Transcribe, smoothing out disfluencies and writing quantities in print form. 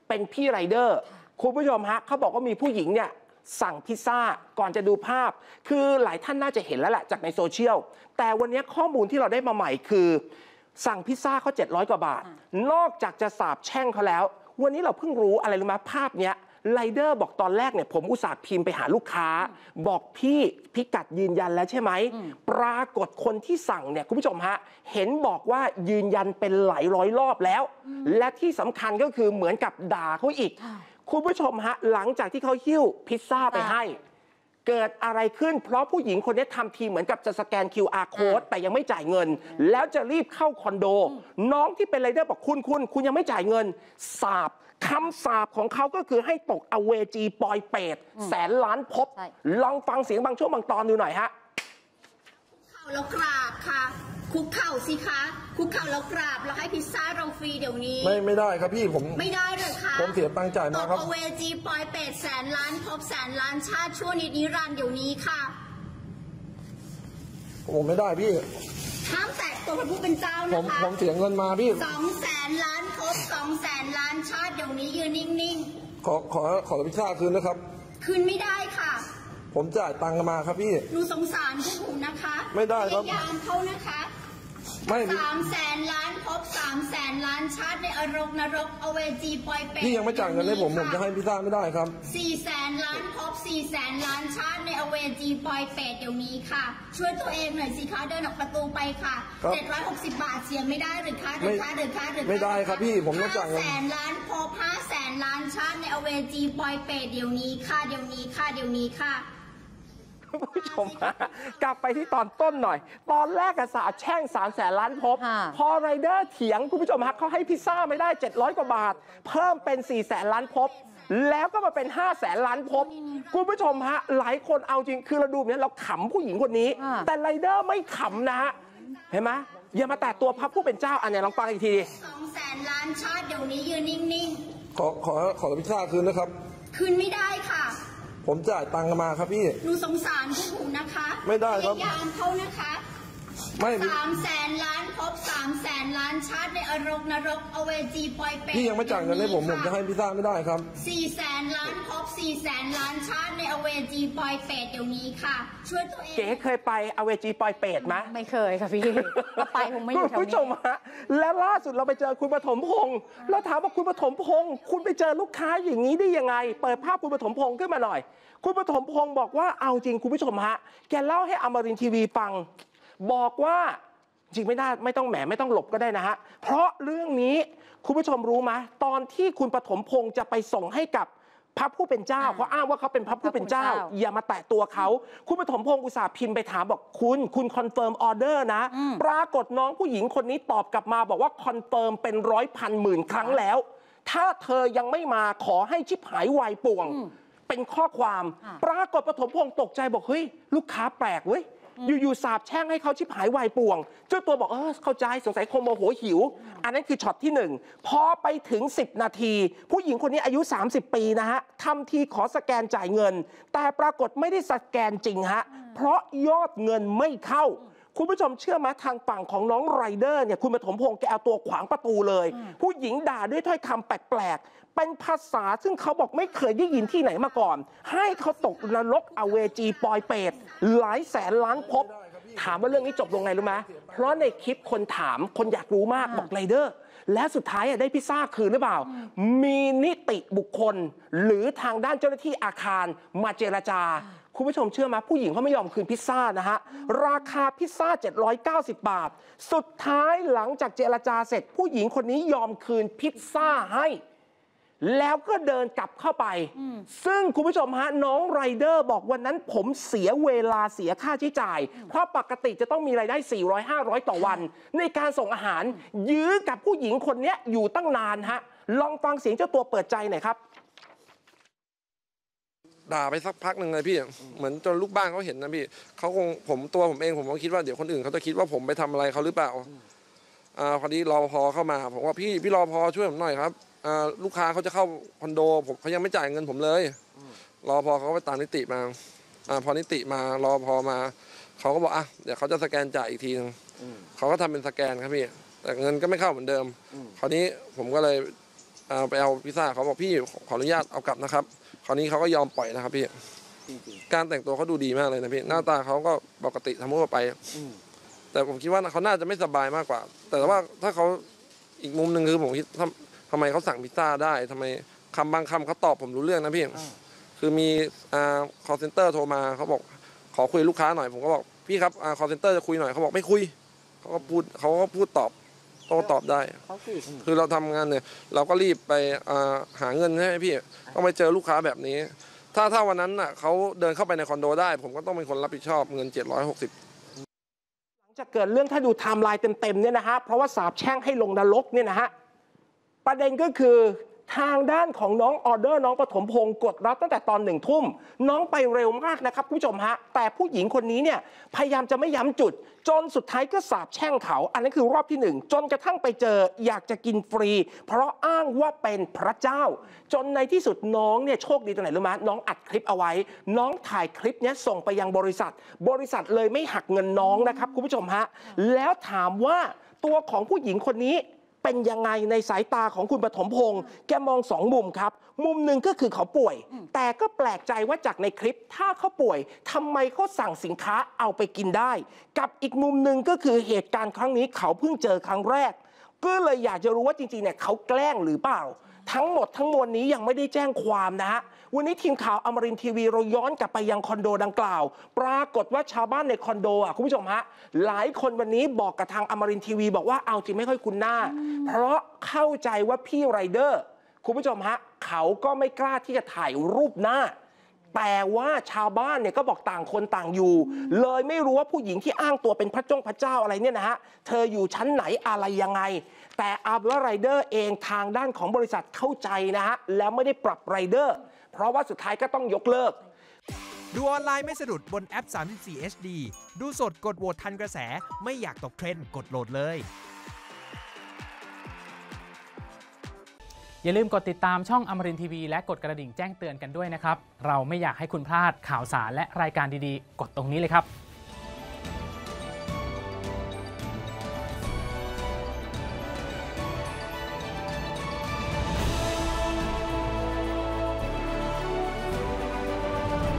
เป็นพี่ไรเดอร์คุณผู้ชมฮะเขาบอกว่ามีผู้หญิงเนี่ยสั่งพิซซ่าก่อนจะดูภาพคือหลายท่านน่าจะเห็นแล้วแหละจากในโซเชียลแต่วันนี้ข้อมูลที่เราได้มาใหม่คือสั่งพิซซ่าเขา700 กว่าบาทนอกจากจะสาบแช่งเขาแล้ววันนี้เราเพิ่งรู้อะไรรู้ไหมภาพเนี้ยไรเดอร์บอกตอนแรกเนี่ยผมอุตส่าห์พิมพ์ไปหาลูกค้าบอกพี่พิกัดยืนยันแล้วใช่ไหมปรากฏคนที่สั่งเนี่ยคุณผู้ชมฮะเห็นบอกว่ายืนยันเป็นหลายร้อยรอบแล้วและที่สำคัญก็คือเหมือนกับด่าเขาอีกคุณผู้ชมฮะหลังจากที่เขาหิ้วพิซซ่าไปให้เกิดอะไรขึ้นเพราะผู้หญิงคนนี้ทำทีเหมือนกับจะสแกน QR code แต่ยังไม่จ่ายเงินแล้วจะรีบเข้าคอนโดน้องที่เป็นไรเดอร์บอกคุณยังไม่จ่ายเงินสาบคำสาบของเขาก็คือให้ตกอเวจีปอยเปรตแสนล้านภพลองฟังเสียงบางช่วงบางตอนดูหน่อยฮะคุกเข่าแล้วกราบค่ะคุกเข่าสิคะคุกเข่าแล้วกราบแล้วให้พิซซ่าเราฟรีเดี๋ยวนี้ไม่ได้ครับพี่ผมไม่ได้เลยค่ะผมเสียตังค์จ่ายมาครับตกอเวจีปอยเปรตแสนล้านภพแสนล้านชาติชั่วนิรันดร์เดี๋ยวนี้ค่ะผมไม่ได้พี่ห้ามแตะตัวพระผู้เป็นเจ้านะคะผมเสียเงินมาพี่ 200,000 ล้านภพ200,000 ล้านชาติเดี๋ยวนี้ยืนนิ่งๆขอพิซซ่าคืนนะครับคืนไม่ได้ค่ะผมจ่ายตังค์มาครับพี่หนูสงสารพวกผมนะคะไม่ได้ครับพยายามเขานะคะไม่ 300,000 ล้านภพ300,000 ล้านชาติในนรกอเวจีปอยเปรตพี่ยังไม่จ่ายเงินให้ผมจะให้พิซซ่าไม่ได้ครับ 400,000 ล้านภพ400,000 ล้านชาติในอเวจีปอยเปรตเดี๋ยวนี้ค่ะช่วยตัวเองหน่อยสิคะเดินออกประตูไปค่ะ760 บาทเสียไม่ได้หรือคะไม่ได้ครับพี่ผมต้องจ่ายเงิน 500,000 ล้านภพ500,000 ล้านชาติในอเวจีปอยเปรตเดี๋ยวนี้ค่ะเดี๋ยวนี้ค่ะคุณผู้ชมกลับไปที่ตอนต้นหน่อยตอนแรกสาบแช่ง300,000 ล้านภพพอไรเดอร์เถียงคุณผู้ชมฮะเขาให้พิซซ่าไม่ได้700 กว่าบาทเพิ่มเป็น400,000 ล้านภพแล้วก็มาเป็น500,000 ล้านภพคุณผู้ชมฮะหลายคนเอาจริงคือเราดูเนี่ยเราขำผู้หญิงคนนี้แต่ไรเดอร์ไม่ขำนะฮะเห็นไหมอย่ามาแตะตัวพระผู้เป็นเจ้าอันนี้ลองฟังอีกที 200,000 ล้านชาติเดี๋ยวนี้ยืนนิ่งๆขอพิซซ่าคืนนะครับคืนไม่ได้ค่ะผมจ่ายตังค์มาครับพี่หนูสงสารพวกผมนะคะไม่ได้ครับพยายามเขานะคะ300,000 ล้านภพ300,000 ล้านชาติในนรกอเวจีปอยเปรตพี่ยังไม่จ่ายเงินให้ผมจะให้พิซซ่าไม่ได้ครับ 400,000 ล้านภพ400,000 ล้านชาติในอเวจีปอยเปรตเดี๋ยวนี้ค่ะช่วยตัวเองเก๋เคยไปอเวจีปอยเปรตไหมไม่เคยค่ะพี่ไปคงไม่อยู่แถวนี้คุณผู้ชมฮะและล่าสุดเราไปเจอคุณปฐมพงษ์เราถามว่าคุณปฐมพงษ์คุณไปเจอลูกค้าอย่างนี้ได้ยังไงเปิดภาพคุณปฐมพงษ์ขึ้นมาหน่อยคุณปฐมพงษ์บอกว่าเอาจริงคุณผู้ชมฮะแกเล่าให้อมรินทร์ทีวีฟังบอกว่าจริงไม่ต้องหลบก็ได้นะฮะเพราะเรื่องนี้คุณผู้ชมรู้ไหมตอนที่คุณปฐมพงษ์จะไปส่งให้กับพระผู้เป็นเจ้าเขาอ้างว่าเขาเป็นพระผู้เป็นเจ้าอย่ามาแตะตัวเขาคุณปฐมพงษ์อุตส่าห์พิมพ์ไปถามบอกคุณคอนเฟิร์มออเดอร์นะปรากฏน้องผู้หญิงคนนี้ตอบกลับมาบอกว่าคอนเฟิร์มเป็น100,000 หมื่นครั้งแล้วถ้าเธอยังไม่มาขอให้ชิบหายวายป่วงเป็นข้อความปรากฏปฐมพงษ์ตกใจบอกเฮ้ยลูกค้าแปลกเว้ยอยู่สาบแช่งให้เขาชิบหายวายป่วงเจ้าตัวบอกเข้าใจสงสัยคงโมโหหิวอันนั้นคือช็อตที่1พอไปถึง10 นาทีผู้หญิงคนนี้อายุ30 ปีนะฮะทำทีขอสแกนจ่ายเงินแต่ปรากฏไม่ได้สแกนจริงฮะเพราะยอดเงินไม่เข้าคุณผู้ชมเชื่อไหมทางฝั่งของน้องไรเดอร์เนี่ยคุณปฐมพงษ์แกเอาตัวขวางประตูเลยผู้หญิงด่าด้วยถ้อยคำแปลกๆเป็นภาษาซึ่งเขาบอกไม่เคยได้ยินที่ไหนมาก่อนให้เขาตกนรกอเวจีปอยเปรตหลายแสนล้านภพถามว่าเรื่องนี้จบลงไงรู้ไหมเพราะในคลิปคนถามคนอยากรู้มากบอกไรเดอร์และสุดท้ายได้พิซซ่าคืนหรือเปล่ามีนิติบุคคลหรือทางด้านเจ้าหน้าที่อาคารมาเจรจาคุณผู้ชมเชื่อไหมผู้หญิงเขาไม่ยอมคืนพิซซ่านะฮะราคาพิซซ่า790 บาทสุดท้ายหลังจากเจรจาเสร็จผู้หญิงคนนี้ยอมคืนพิซซ่าให้แล้วก็เดินกลับเข้าไปซึ่งคุณผู้ชมฮะน้องไรเดอร์บอกวันนั้นผมเสียเวลาเสียค่าใช้จ่ายเพราะปกติจะต้องมีรายได้400-500 ต่อวันในการส่งอาหารยื้อกับผู้หญิงคนนี้อยู่ตั้งนานฮะลองฟังเสียงเจ้าตัวเปิดใจหน่อยครับด่าไปสักพักหนึ่งเลยพี่เหมือนจนลูกบ้านเขาเห็นนะพี่เขาคงตัวผมเองผมก็คิดว่าเดี๋ยวคนอื่นเขาจะคิดว่าผมไปทำอะไรเขาหรือเปล่าพอดีรปภเข้ามาผมว่าพี่รปภช่วยผมหน่อยครับลูกค้าเขาจะเข้าคอนโดผมเขายังไม่จ่ายเงินผมเลยรปภเขาไปตามนิติมาพอนิติมารปภมาเขาก็บอกเดี๋ยวเขาจะสแกนจ่ายอีกทีนึงเขาก็ทำเป็นสแกนครับพี่แต่เงินก็ไม่เข้าเหมือนเดิมคราวนี้ผมก็เลยไปเอาพิซซ่าเขาบอกพี่ขออนุญาตเอากลับนะครับคราวนี้เขาก็ยอมปล่อยนะครับพี่การแต่งตัวเขาดูดีมากเลยนะพี่หน้าตาเขาก็ปกติทำทั่วไปแต่ผมคิดว่าเขาน่าจะไม่สบายมากกว่าแต่ว่าถ้าเขาอีกมุมหนึ่งคือผมคิดทำไมเขาสั่งพิซซ่าได้ทำไมคำบางคำเขาตอบผมรู้เรื่องนะพี่คือมีcall center โทรมาเขาบอกขอคุยลูกค้าหน่อยผมก็บอกพี่ครับcall center จะคุยหน่อยเขาบอกไม่คุยเขาก็พูดตอบโต้ตอบได้คือเราทำงานเนี่ยเราก็รีบไปหาเงินใช่ไหมพี่ต้องไปเจอลูกค้าแบบนี้ถ้าวันนั้นน่ะเขาเดินเข้าไปในคอนโดได้ผมก็ต้องเป็นคนรับผิดชอบเงิน760 หลังจากเกิดเรื่องถ้าดูไทม์ไลน์เต็มๆเนี่ยนะฮะเพราะว่าสาปแช่งให้ลงนรกเนี่ยนะฮะประเด็นก็คือทางด้านของน้องออเดอร์น้องปฐมพงศ์กดรับตั้งแต่ตอน1 ทุ่มน้องไปเร็วมากนะครับคุณผู้ชมฮะแต่ผู้หญิงคนนี้เนี่ยพยายามจะไม่ย้ำจุดจนสุดท้ายก็สาปแช่งเขาอันนั้นคือรอบที่1จนกระทั่งไปเจออยากจะกินฟรีเพราะอ้างว่าเป็นพระเจ้าจนในที่สุดน้องเนี่ยโชคดีตรงไหนรู้ไหมน้องอัดคลิปเอาไว้น้องถ่ายคลิปนี้ส่งไปยังบริษัทเลยไม่หักเงินน้องนะครับคุณผู้ชมฮะแล้วถามว่าตัวของผู้หญิงคนนี้เป็นยังไงในสายตาของคุณปฐมพงศ์แกมอง2 มุมครับมุมหนึ่งก็คือเขาป่วยแต่ก็แปลกใจว่าจากในคลิปถ้าเขาป่วยทำไมเขาสั่งสินค้าเอาไปกินได้กับอีกมุมหนึ่งก็คือเหตุการณ์ครั้งนี้เขาเพิ่งเจอครั้งแรกก็เลยอยากจะรู้ว่าจริงๆเนี่ยเขาแกล้งหรือเปล่าทั้งหมดทั้งมวลนี้ยังไม่ได้แจ้งความนะฮะวันนี้ทีมข่าวอมรินทร์ทีวีเราย้อนกลับไปยังคอนโดดังกล่าวปรากฏว่าชาวบ้านในคอนโดคุณผู้ชมฮะหลายคนวันนี้บอกกับทางอมรินทร์ทีวีบอกว่าเอาจริงไม่ค่อยคุ้นหน้าเพราะเข้าใจว่าพี่ไรเดอร์คุณผู้ชมฮะเขาก็ไม่กล้าที่จะถ่ายรูปหน้าแต่ว่าชาวบ้านเนี่ยก็บอกต่างคนต่างอยู่เลยไม่รู้ว่าผู้หญิงที่อ้างตัวเป็นพระเจ้าอะไรเนี่ยนะฮะเธออยู่ชั้นไหนอะไรยังไงแต่เอาว่าไรเดอร์เองทางด้านของบริษัทเข้าใจนะฮะแล้วไม่ได้ปรับไรเดอร์เพราะว่าสุดท้ายก็ต้องยกเลิกดูออนไลน์ไม่สะดุดบนแอป 34 HD ดูสดกดโหวตทันกระแสไม่อยากตกเทรนด์กดโหลดเลยอย่าลืมกดติดตามช่องอมรินทร์ทีวีและกดกระดิ่งแจ้งเตือนกันด้วยนะครับเราไม่อยากให้คุณพลาดข่าวสารและรายการดีๆกดตรงนี้เลยครับ